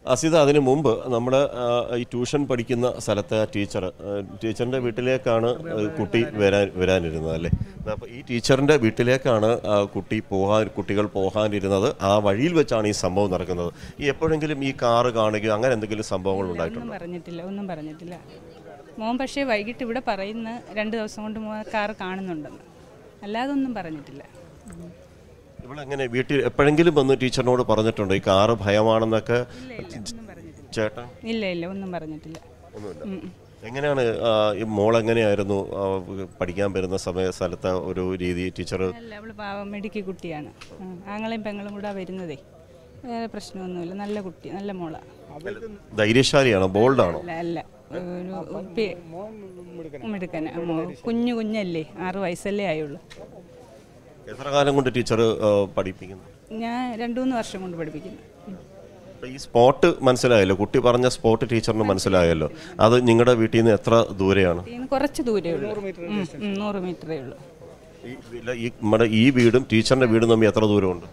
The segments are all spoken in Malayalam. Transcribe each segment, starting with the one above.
അസിത, അതിനു മുമ്പ് നമ്മുടെ ഈ ട്യൂഷൻ പഠിക്കുന്ന സ്ഥലത്തെ ടീച്ചറിൻ്റെ വീട്ടിലേക്കാണ് കുട്ടി വരാനിരുന്നത് അല്ലേ? അപ്പോൾ ഈ ടീച്ചറിൻ്റെ വീട്ടിലേക്കാണ് കുട്ടികൾ പോകാനിരുന്നത്. ആ വഴിയിൽ വെച്ചാണ് ഈ സംഭവം നടക്കുന്നത്. ഈ എപ്പോഴെങ്കിലും ഈ കാറ് കാണുകയോ അങ്ങനെ എന്തെങ്കിലും സംഭവങ്ങൾ ഉണ്ടായിട്ടുണ്ടോ? ഒന്നും പറഞ്ഞിട്ടില്ല. മോൻ പക്ഷേ വൈകിട്ട് ഇവിടെ പറയുന്ന 2 ദിവസം കൊണ്ട് കാറ് കാണുന്നുണ്ടെന്ന്, അല്ലാതെ ഒന്നും പറഞ്ഞിട്ടില്ല. ഇവളെങ്ങനെ വീട്ടിൽ എപ്പോഴെങ്കിലും വന്ന് ടീച്ചറിനോട് പറഞ്ഞിട്ടുണ്ടോ ഈ കാറ് ഭയമാണെന്നൊക്കെ? ചേട്ടാ ഇല്ല ഒന്നും പറഞ്ഞിട്ടില്ല. എങ്ങനെയാണ് ഈ മോളെങ്ങനെയായിരുന്നു പഠിക്കാൻ വരുന്ന സ്ഥലത്തെ ഒരു രീതി? ടീച്ചർ അവള് പാവം മിടുക്കി കുട്ടിയാണ്. ആങ്ങളെയും പെങ്ങളും കൂടെ വരുന്നതേ, വേറെ പ്രശ്നമൊന്നുമില്ല. നല്ല കുട്ടി, നല്ല മോള. ധൈര്യശാലിയാണോ? ബോൾഡാണോ? അല്ല, മിടുക്കന. കുഞ്ഞല്ലേ, 6 വയസ്സല്ലേ ആയുള്ളൂ. എത്ര കാലം കൊണ്ട് ടീച്ചർ പഠിപ്പിക്കുന്നു? ഞാൻ 2-3 വർഷം കൊണ്ട് പഠിപ്പിക്കുന്നു. ഈ സ്പോട്ട് മനസ്സിലായല്ലോ, കുട്ടി പറഞ്ഞ സ്പോട്ട് ടീച്ചറിന് മനസ്സിലായല്ലോ. അത് നിങ്ങളുടെ വീട്ടിൽ നിന്ന് എത്ര ദൂരെയാണ്? കുറച്ച് ദൂരേ ഉള്ളൂ, 100 മീറ്ററേ ഉള്ളൂ. നമ്മുടെ ഈ വീടും ടീച്ചറിന്റെ വീടും തമ്മിൽ എത്ര ദൂരമുണ്ട്?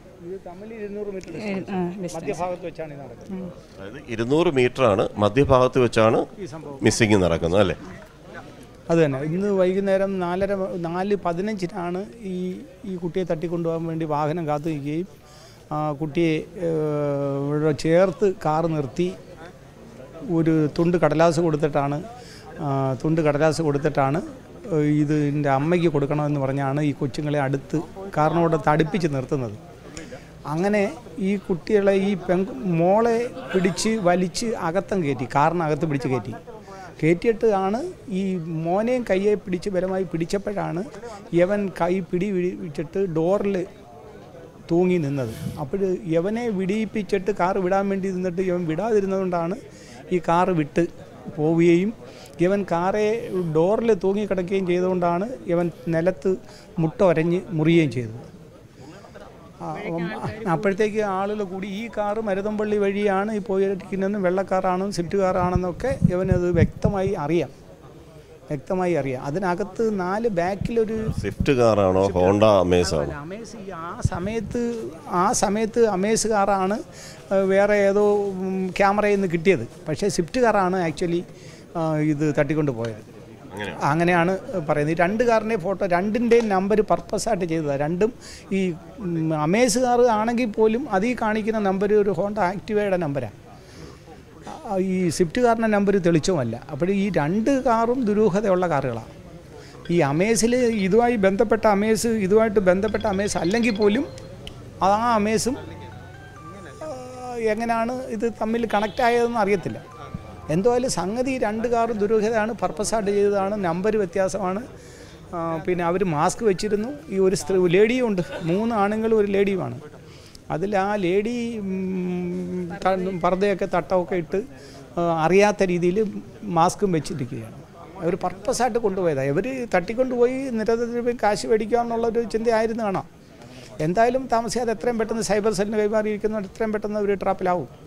അതായത് 200 മീറ്ററാണ്. മധ്യഭാഗത്ത് വെച്ചാണ് മിസ്സിംഗ് നടക്കുന്നത് അല്ലേ? അത് തന്നെ. ഇന്ന് വൈകുന്നേരം 4:15 ഈ കുട്ടിയെ തട്ടിക്കൊണ്ടുപോകാൻ വേണ്ടി വാഹനം കാത്തു നിൽക്കുകയും കുട്ടിയെ ചേർത്ത് കാറ് നിർത്തി ഒരു തുണ്ട് കടലാസ് കൊടുത്തിട്ടാണ് ഇത് എൻ്റെ അമ്മയ്ക്ക് കൊടുക്കണമെന്ന് പറഞ്ഞാണ് ഈ കൊച്ചുങ്ങളെ കാറിനോടൊത്ത് അടുപ്പിച്ച് നിർത്തുന്നത്. അങ്ങനെ ഈ കുട്ടികളെ മോളെ പിടിച്ച് വലിച്ച് കാറിനകത്ത് പിടിച്ച് കയറ്റിയിട്ട് ഈ മോനെയും കയ്യെ പിടിച്ച് ബലമായി പിടിച്ചപ്പോഴാണ് യവൻ കൈ പിടിച്ചിട്ട് ഡോറിൽ തൂങ്ങി നിന്നത്. അപ്പോൾ യവനെ വിടിയിപ്പിച്ചിട്ട് കാറ് വിടാൻ വേണ്ടി നിന്നിട്ട് യവൻ വിടാതിരുന്നതുകൊണ്ടാണ് ഈ കാറ് വിട്ട് പോവുകയും യവൻ കാറെ ഡോറിൽ തൂങ്ങി കിടക്കുകയും ചെയ്തുകൊണ്ടാണ് യവൻ നിലത്ത് മുട്ടൊരഞ്ഞ് മുറിയുകയും ചെയ്തത്. അപ്പോഴത്തേക്ക് ആളുകൾ കൂടി ഈ കാറ് മരുതമ്പള്ളി വഴിയാണ് ഈ പോയിരിക്കുന്നതെന്നും വെള്ളക്കാറാണെന്നും സ്വിഫ്റ്റ് കാറാണെന്നൊക്കെ യവനത് വ്യക്തമായി അറിയാം. അതിനകത്ത് 4 ബാക്കിലൊരു സ്വിഫ്റ്റ് കാറാണോ ഹോണ്ട അമേസ്? ആ സമയത്ത് അമേസ് കാറാണ് വേറെ ഏതോ ക്യാമറയിൽ നിന്ന് കിട്ടിയത്. പക്ഷേ സ്വിഫ്റ്റ് കാറാണ് ആക്ച്വലി ഇത് തട്ടിക്കൊണ്ട് പോയത്. അങ്ങനെയാണ് പറയുന്നത്. ഈ 2 കാറിൻ്റെ ഫോട്ടോ, 2ൻ്റെയും നമ്പർ പർപ്പസായിട്ട് ചെയ്തതാണ്. രണ്ടും ഈ അമേസ് കാർ ആണെങ്കിൽ പോലും അതിൽ കാണിക്കുന്ന നമ്പർ ഒരു ഹോണ്ട ആക്ടിവയുടെ നമ്പരാണ്. ഈ സ്വിഫ്റ്റ് കാറിൻ്റെ നമ്പർ തെളിച്ചുമല്ല. അപ്പോൾ ഈ 2 കാറും ദുരൂഹതയുള്ള കാറുകളാണ്. ഈ ഇതുമായിട്ട് ബന്ധപ്പെട്ട അമേസ് അല്ലെങ്കിൽ പോലും ആ അമേസും എങ്ങനെയാണ് ഇത് തമ്മിൽ കണക്റ്റ് ആയതെന്ന് അറിയത്തില്ല. എന്തായാലും സംഗതി 2 കാറും ദുരൂഹതയാണ്, പർപ്പസായിട്ട് ചെയ്തതാണ്, നമ്പർ വ്യത്യാസമാണ്. പിന്നെ അവർ മാസ്ക് വെച്ചിരുന്നു. ഈ ഒരു ലേഡിയും ഉണ്ട്, 3 ആണുങ്ങളും 1 ലേഡിയുമാണ്. അതിൽ ആ ലേഡി പർദ്ദയൊക്കെ തട്ടമൊക്കെ ഇട്ട് അറിയാത്ത രീതിയിൽ മാസ്കും വെച്ചിരിക്കുകയാണ്. അവർ പർപ്പസായിട്ട് കൊണ്ടുപോയതാണ്. ഇവർ തട്ടിക്കൊണ്ടുപോയി നിരന്തരം കാശ് മേടിക്കുക എന്നുള്ളൊരു ചിന്തയായിരുന്നു കാണാം. എന്തായാലും താമസിയാതെ എത്രയും പെട്ടെന്ന് സൈബർ സെല്ലിന് കൈമാറിയിരിക്കുന്നവർ എത്രയും പെട്ടെന്ന് അവർ ട്രാപ്പിലാവും.